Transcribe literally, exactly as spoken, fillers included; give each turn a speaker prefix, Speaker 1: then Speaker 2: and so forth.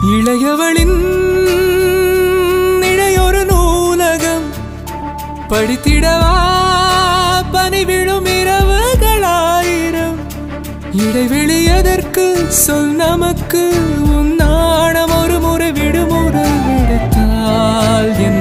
Speaker 1: இளையவளின் இடையொரு நூலகம் படித்திடவா பனி விழும் இரவுகளாயிரம் இடைவெளி எதற்கு சொல் நமக்கு உன் நாணம் ஒரு முறை விடுமுறை விடுத்தால் என்